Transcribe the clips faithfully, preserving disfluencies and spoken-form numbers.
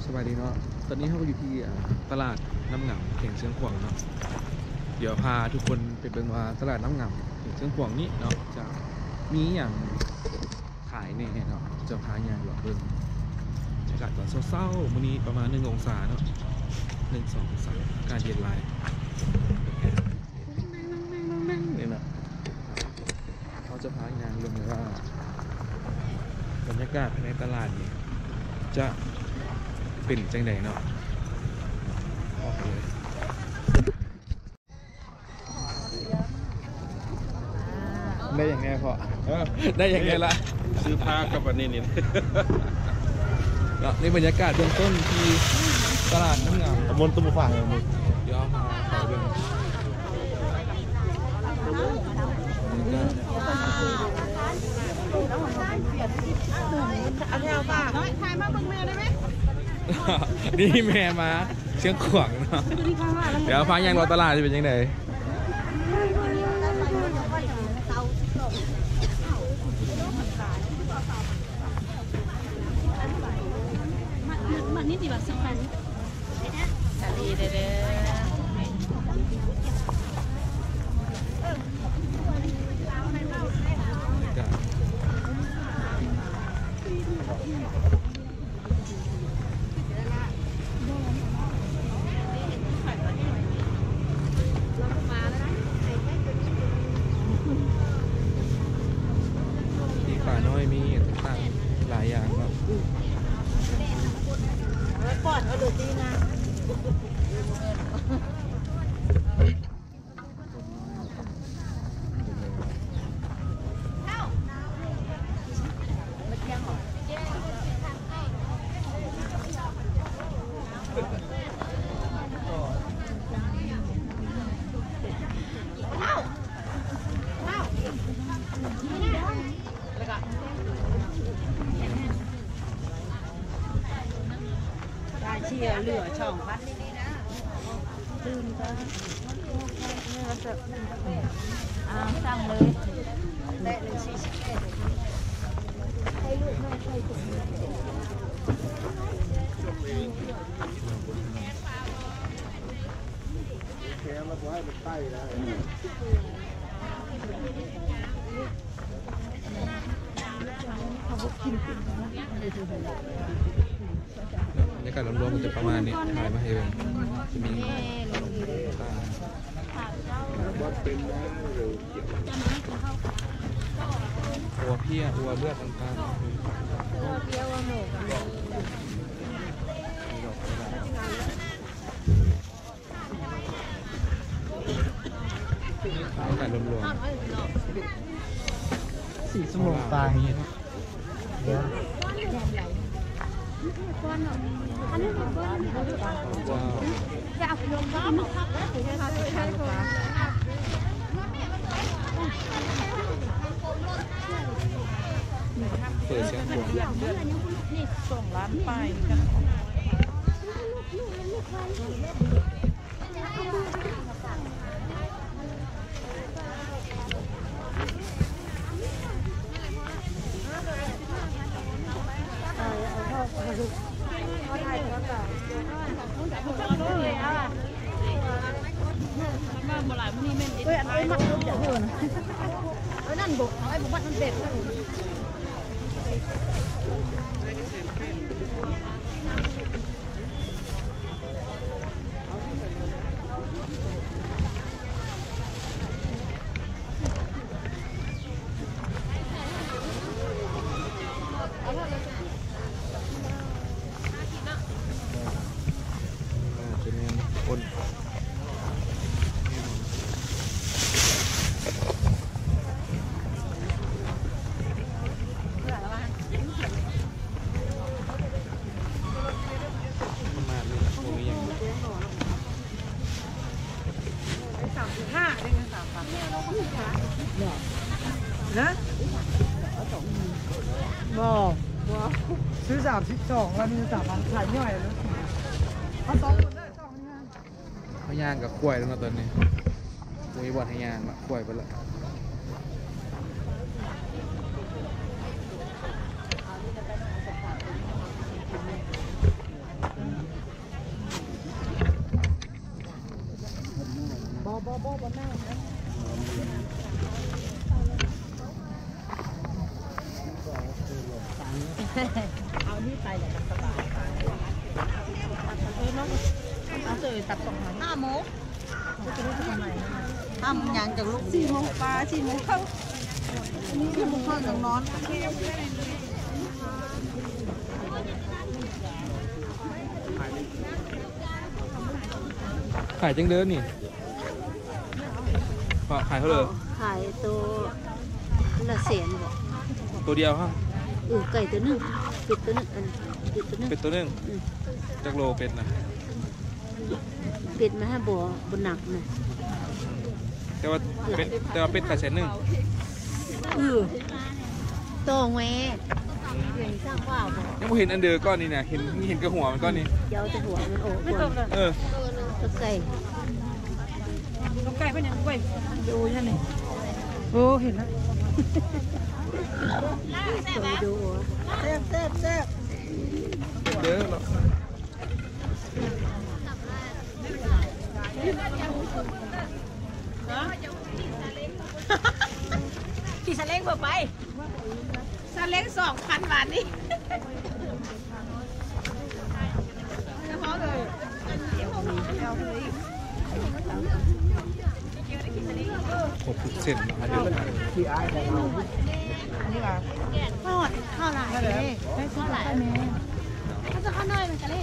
สบายดีเนาะตอนนี้เราอยู่ที่ตลาดน้ำหงำเข่งเชียงขวางเนาะเดี๋ยวพาทุกคนไปเบิ่งว่าตลาดน้ำหงำเข่งเชียงขวางนี้เนาะจะมีอย่างขายแน่เนาะจะพาอย่างหลอกเบิ่งอากาศตอนเศร้าๆมื้อนี้ประมาณหนึ่งองศาเนาะหนึ่งสององศาอากาศเย็นลายนี่นะเขาจะพาอย่างเบิ่งเลยว่าบรรยากาศภายในตลาดนี้จะเป็นจังไดเนาะออกเลยได้อย่างไงพอได้อย่างไงละซื้อผ้ากับวันนี้นี่นี่บรรยากาศเบื้องต้นที่ตลาดน้ำงามตำบลตุ้มฝั่งเดี๋ยวมาขอเรื่องเอาแถวป่ะน้อยถ่ายมาเบิ่งแม่ได้ไหมนี่แม่มาเชียงขวางเนาะเดี๋ยวพายางรอตลาดจะเป็นยังไงมันนี่ดีแบบสักพันทะเลเด้อป่าน้อยมีต่างหลายอย่างครับปอดเอาดูดีนะเชียร์เหลือช่องพัดนี่นะตื่นจ้าเนี่ยเราจะอ่าสั่งเลยได้หนึ่งสี่สิบเอ็ดให้ลูกแม่ใส่ถุงแค่มาให้เป็นไต้นะเขาบอกกินกินนะบรรยากาศรวมๆมันจะประมาณนี้ถ่ายมาให้เองจะมีอัวเพี้ยอัวเลือดต่างๆอัวเพี้ยอัวหมูกันบรรยากาศรวมๆสี่ชั่วโมงตายก้อนหน่อยอันนี้ก้อนนี่เอาไปอยากลงก้อนครับใช่ค่ะใช่ค่ะเปิดเสียงหัวนี่ส่งร้านไปกันมาบ่หลายมื้อนี้แม่นเอ้ยอันไอ้มัดลูกจะเถินเอ้ยนั่นบ่เอาไอ้บ่มัดมันเด็ดจะมีคนนะบอกซื้อสามสิบสองแล้วมีสามพันขายย่อยแล้วเอาสองคนได้สองงานเขาย่างกับกล้วยแล้วนะตอนนี้มีบอลให้ย่างละกล้วยไปละมเอานี่ไปเลยสบายเออน้องเอาเจอตับสองห้าโมงจะรู้ทำไมทำยังจากลูกสี่โมงปลาสี่โมงเข้าสี่โมงเข้าอย่างนอนขายจังเดินนี่ขายเขาเลยขายตัวละแสนบอกตัวเดียวฮะเออไก่ตัวนึงเป็ดตัวนึงอันเป็ดตัวนึงเป็ดตัวนึงจากโลเป็ดนะเป็ดมาให้บ่บนหนักนะแต่ว่าเป็ดแต่ว่าเป็ดขายแสนหนึ่งเออโตงแม่เห็นสร้างว่าบ่ยังไม่เห็นอันเดอร์ก้อนนี่นะเห็นเห็นกระหัวมันก้อนนี้เดี๋ยวจะหัวมันโอ้ก่อนเออตัวไก่ลูกไก่เป็นยังไงดูยังไงโอ้เห็นแล้วตัวดูแซ่บแซ่บแซ่บเด้อเนาะขี่ซาเล้งเพื่อไปซาเล้งสองพันบาทนี่เฉพาะเลยเดี๋ยวมีเดี๋ยวเลยครบทุกเส้นเนาะอันเดียวกันที่ไอ้ของเราอันนี้ว่าทอดข้าวหลายเลยข้าวหลายเขาจะข้าวน้อยมันกันเลย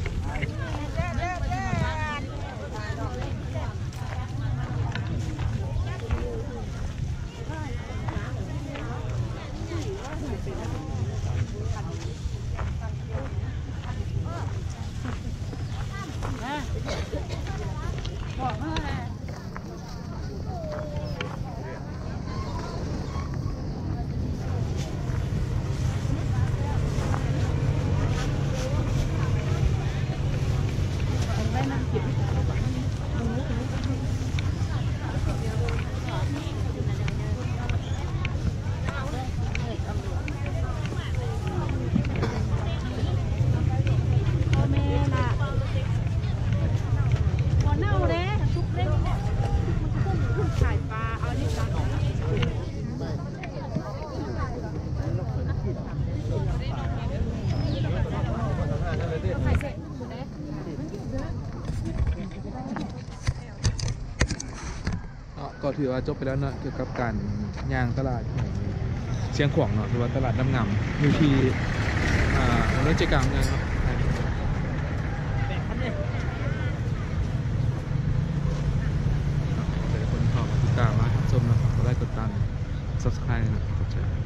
ก็ถือว่าจบไปแล้วเนาะเกี่ยวกับการย่างตลาดเชียงขวางเนาะหรือว่าตลาดน้ำงำอยู่ที่อ่าถนนใจกลางเมืองเนาะแต่คนเข้ามาติดตามมาชมเนาะก็ได้กดตาม subscribe นะ